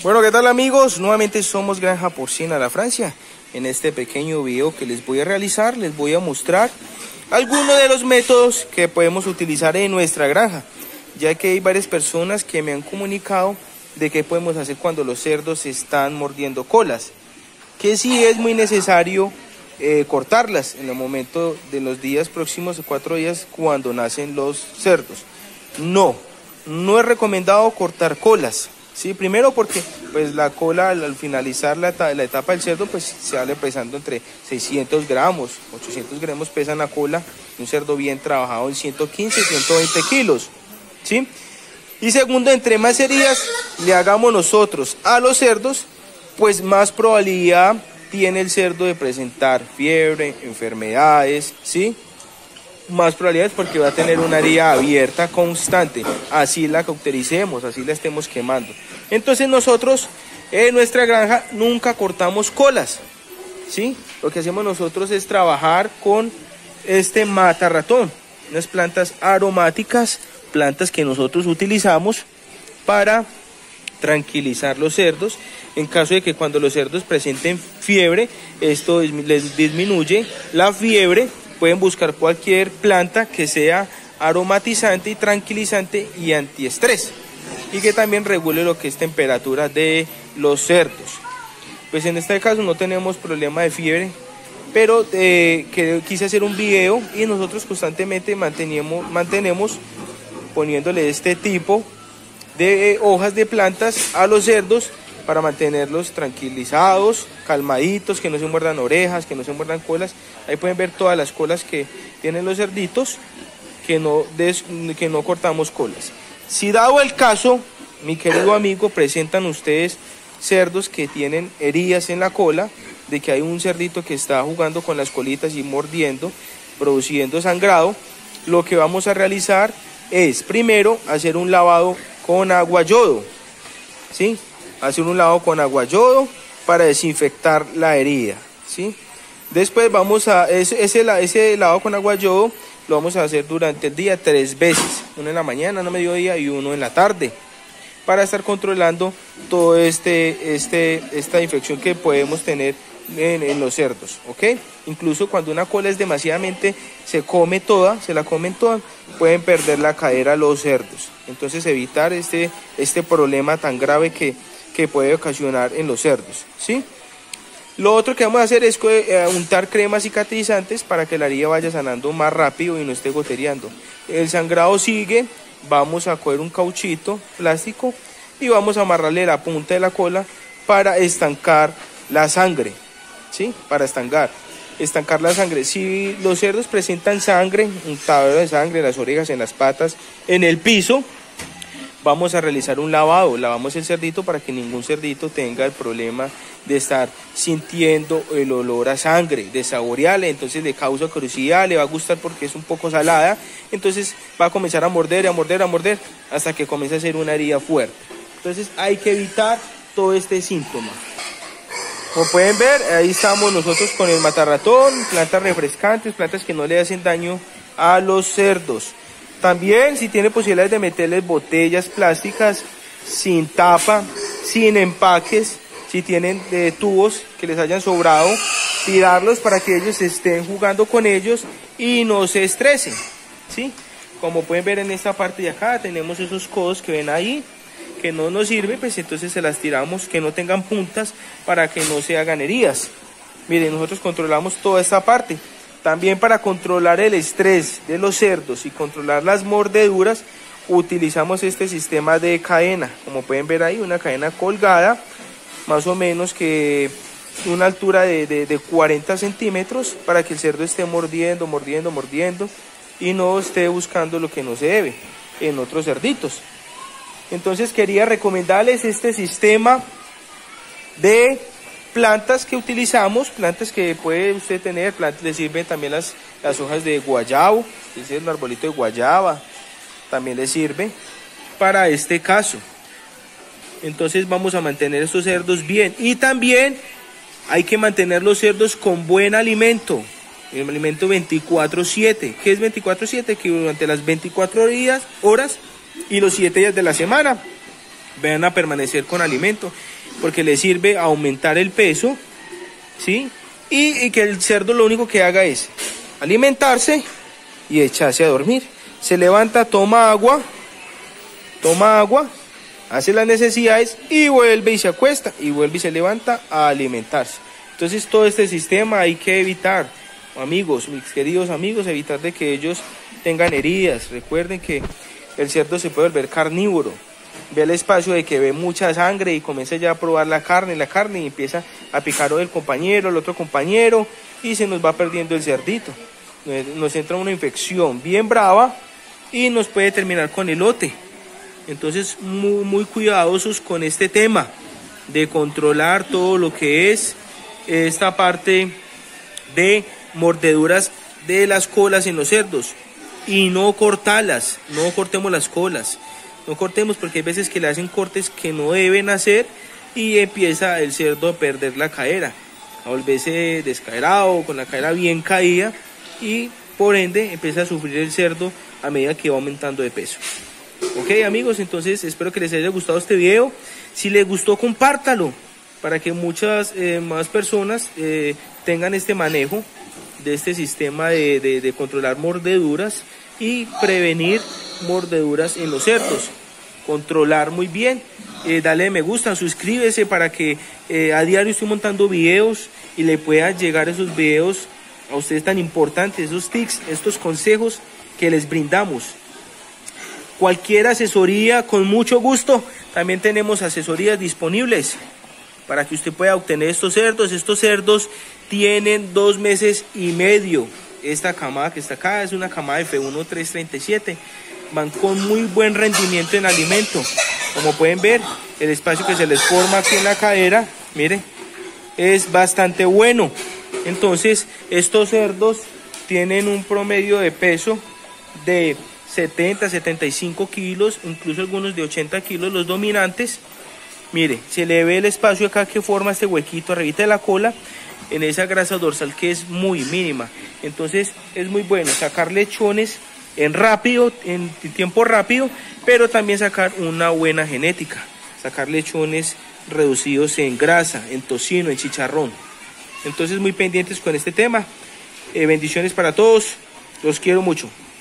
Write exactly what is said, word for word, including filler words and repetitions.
Bueno, ¿qué tal amigos? Nuevamente somos Granja Porcina La Francia. En este pequeño video que les voy a realizar, les voy a mostrar algunos de los métodos que podemos utilizar en nuestra granja, ya que hay varias personas que me han comunicado de qué podemos hacer cuando los cerdos están mordiendo colas, que sí es muy necesario eh, cortarlas en el momento de los días próximos, cuatro días cuando nacen los cerdos. No, no es recomendado cortar colas. Sí, primero porque pues la cola al, al finalizar la, la etapa del cerdo pues se sale pesando entre seiscientos gramos, ochocientos gramos pesa la cola, un cerdo bien trabajado en ciento quince, ciento veinte kilos, ¿sí? Y segundo, entre más heridas le hagamos nosotros a los cerdos, pues más probabilidad tiene el cerdo de presentar fiebre, enfermedades, ¿sí? Más probabilidades porque va a tener una herida abierta constante, así la cautericemos, así la estemos quemando. Entonces nosotros en nuestra granja nunca cortamos colas, ¿sí? Lo que hacemos nosotros es trabajar con este mata ratón, unas plantas aromáticas, plantas que nosotros utilizamos para tranquilizar los cerdos. En caso de que cuando los cerdos presenten fiebre, esto les disminuye la fiebre. Pueden buscar cualquier planta que sea aromatizante y tranquilizante y antiestrés, y que también regule lo que es temperatura de los cerdos. Pues en este caso no tenemos problema de fiebre, pero eh, que quise hacer un video y nosotros constantemente mantenemos, mantenemos poniéndole este tipo de hojas de plantas a los cerdos para mantenerlos tranquilizados, calmaditos, que no se muerdan orejas, que no se muerdan colas. Ahí pueden ver todas las colas que tienen los cerditos, que no, des, que no cortamos colas. Si dado el caso, mi querido amigo, presentan ustedes cerdos que tienen heridas en la cola, de que hay un cerdito que está jugando con las colitas y mordiendo, produciendo sangrado, lo que vamos a realizar es primero hacer un lavado con agua yodo, ¿sí? Hacer un lavado con agua yodo para desinfectar la herida, ¿sí? Después vamos a, ese, ese, ese lavado con agua yodo lo vamos a hacer durante el día tres veces, uno en la mañana, uno a mediodía y uno en la tarde, para estar controlando todo este, este, esta infección que podemos tener en, en los cerdos, ¿ok? Incluso cuando una cola es demasiadamente, se come toda, se la comen toda, pueden perder la cadera los cerdos. Entonces evitar este, este problema tan grave que que puede ocasionar en los cerdos, ¿sí? Lo otro que vamos a hacer es eh, untar cremas cicatrizantes para que la herida vaya sanando más rápido y no esté gotereando. El sangrado sigue, vamos a coger un cauchito plástico y vamos a amarrarle la punta de la cola para estancar la sangre, ¿sí? Para estancar, estancar la sangre. Si los cerdos presentan sangre, un tabero de sangre en las orejas, en las patas, en el piso, vamos a realizar un lavado, lavamos el cerdito para que ningún cerdito tenga el problema de estar sintiendo el olor a sangre, de saborearle, entonces le causa curiosidad, le va a gustar porque es un poco salada, entonces va a comenzar a morder, a morder, a morder, hasta que comience a hacer una herida fuerte. Entonces hay que evitar todo este síntoma. Como pueden ver, ahí estamos nosotros con el matarratón, plantas refrescantes, plantas que no le hacen daño a los cerdos. También, si tiene posibilidades de meterles botellas plásticas sin tapa, sin empaques, si tienen eh, tubos que les hayan sobrado, tirarlos para que ellos estén jugando con ellos y no se estresen, ¿sí? Como pueden ver en esta parte de acá, tenemos esos codos que ven ahí, que no nos sirve, pues entonces se las tiramos, que no tengan puntas para que no se hagan heridas. Miren, nosotros controlamos toda esta parte. También para controlar el estrés de los cerdos y controlar las mordeduras, utilizamos este sistema de cadena. Como pueden ver ahí, una cadena colgada, más o menos que una altura de, de, de cuarenta centímetros, para que el cerdo esté mordiendo, mordiendo, mordiendo y no esté buscando lo que no se debe en otros cerditos. Entonces quería recomendarles este sistema de plantas que utilizamos, plantas que puede usted tener, plantas, le sirven también las, las hojas de guayabo, es el arbolito de guayaba, también le sirve para este caso. Entonces vamos a mantener estos cerdos bien, y también hay que mantener los cerdos con buen alimento, el alimento veinticuatro siete. ¿Qué es veinticuatro siete? Que durante las veinticuatro horas y los siete días de la semana van a permanecer con alimento, porque les sirve aumentar el peso, ¿sí? Y, y que el cerdo lo único que haga es alimentarse y echarse a dormir. Se levanta, toma agua, toma agua, hace las necesidades y vuelve y se acuesta, y vuelve y se levanta a alimentarse. Entonces todo este sistema hay que evitar, amigos, mis queridos amigos, evitar de que ellos tengan heridas. Recuerden que el cerdo se puede volver carnívoro. Ve el espacio de que ve mucha sangre y comienza ya a probar la carne, la carne y empieza a picar el compañero, el otro compañero, y se nos va perdiendo el cerdito. Nos entra una infección bien brava y nos puede terminar con elote. Entonces muy, muy cuidadosos con este tema de controlar todo lo que es esta parte de mordeduras de las colas en los cerdos, y no cortarlas, no cortemos las colas, no cortemos, porque hay veces que le hacen cortes que no deben hacer y empieza el cerdo a perder la cadera, a volverse descaerado, con la cadera bien caída, y por ende empieza a sufrir el cerdo a medida que va aumentando de peso. Ok, amigos, entonces espero que les haya gustado este video. Si les gustó, compártalo para que muchas eh, más personas eh, tengan este manejo de este sistema de, de, de controlar mordeduras y prevenir mordeduras en los cerdos. Controlar muy bien, eh, dale me gusta, suscríbese para que eh, a diario estoy montando videos y le puedan llegar esos videos a ustedes tan importantes, esos tips, estos consejos que les brindamos. Cualquier asesoría, con mucho gusto, también tenemos asesorías disponibles para que usted pueda obtener estos cerdos. Estos cerdos tienen dos meses y medio. Esta camada que está acá es una camada F uno tres treinta y siete. Van con muy buen rendimiento en alimento. Como pueden ver, el espacio que se les forma aquí en la cadera, mire, es bastante bueno. Entonces, estos cerdos tienen un promedio de peso de setenta, setenta y cinco kilos, incluso algunos de ochenta kilos, los dominantes. Mire, se le ve el espacio acá que forma este huequito arribita de la cola, en esa grasa dorsal que es muy mínima. Entonces es muy bueno sacar lechones en rápido, en tiempo rápido, pero también sacar una buena genética, sacar lechones reducidos en grasa, en tocino, en chicharrón. Entonces muy pendientes con este tema. Eh, bendiciones para todos, los quiero mucho.